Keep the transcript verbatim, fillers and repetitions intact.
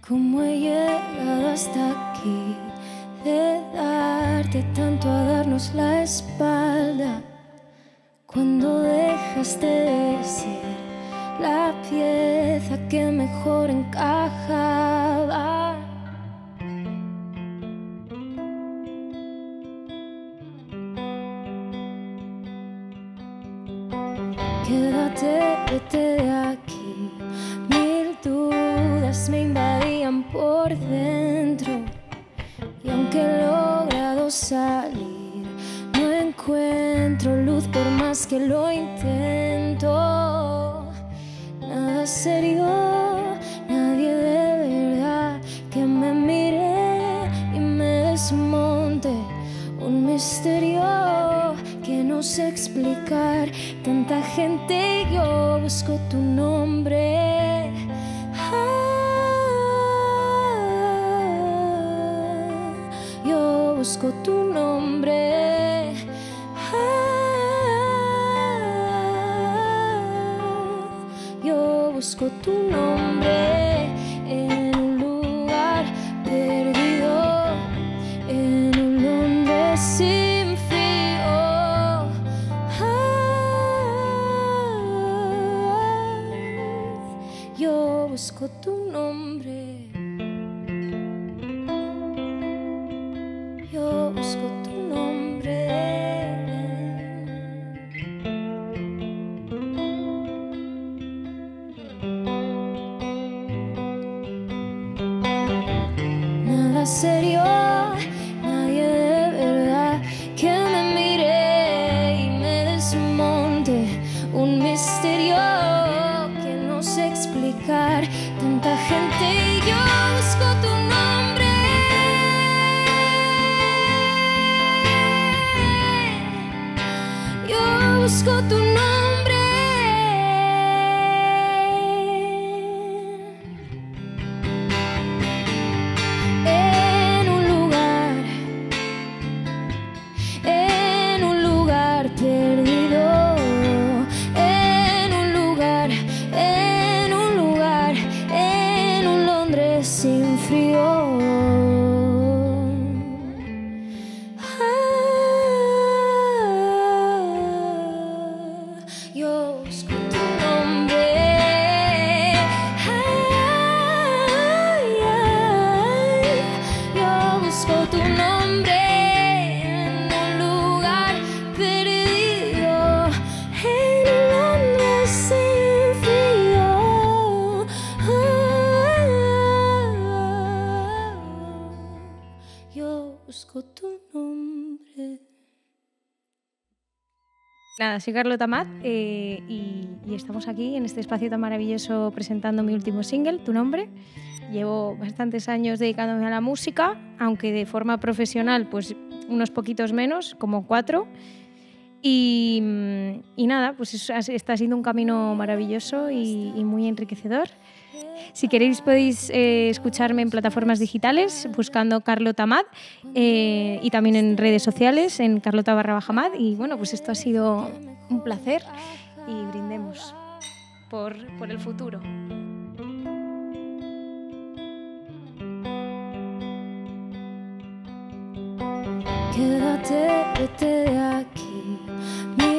¿Cómo he llegado hasta aquí? De darte tanto a darnos la espalda, cuando dejaste de ser la pieza que mejor encajaba. Quédate, vete de aquí. Mil dudas me invadían por dentro, y aunque he logrado salir, no encuentro luz por más que lo intento. Nada serio, nadie de verdad que me mire y me desmonte. Un misterio que no sé explicar. Tanta gente y yo busco tu nombre. Ah, yo busco tu nombre. Ah, yo busco tu nombre en un lugar perdido, en un Londres sin frío. Ah, yo busco tu nombre. Yo busco tu nombre. Nada serio, nadie de verdad que me mire y me desmonte. Un misterio que no sé explicar. Tanta gente y yo busco tu nombre. Yo busco tu nombre. En un lugar, en un lugar perdido, en un lugar, en un lugar, en un Londres sin frío. Ah, yo busco tu nombre. Ay, ay, yo busco tu nombre en un lugar perdido, en un Londres sin frío. Ah, yo busco tu nombre. Nada, soy Carlota Amat eh, y, y estamos aquí en este espacio tan maravilloso presentando mi último single, Tu Nombre. Llevo bastantes años dedicándome a la música, aunque de forma profesional pues unos poquitos menos, como cuatro. Y, y nada, pues eso, está siendo un camino maravilloso y, y muy enriquecedor. Si queréis podéis eh, escucharme en plataformas digitales buscando Carlota Amat eh, y también en redes sociales en Carlota barra baja Amat. Y bueno, pues esto ha sido un placer y brindemos por, por el futuro. Quédate, vete de aquí.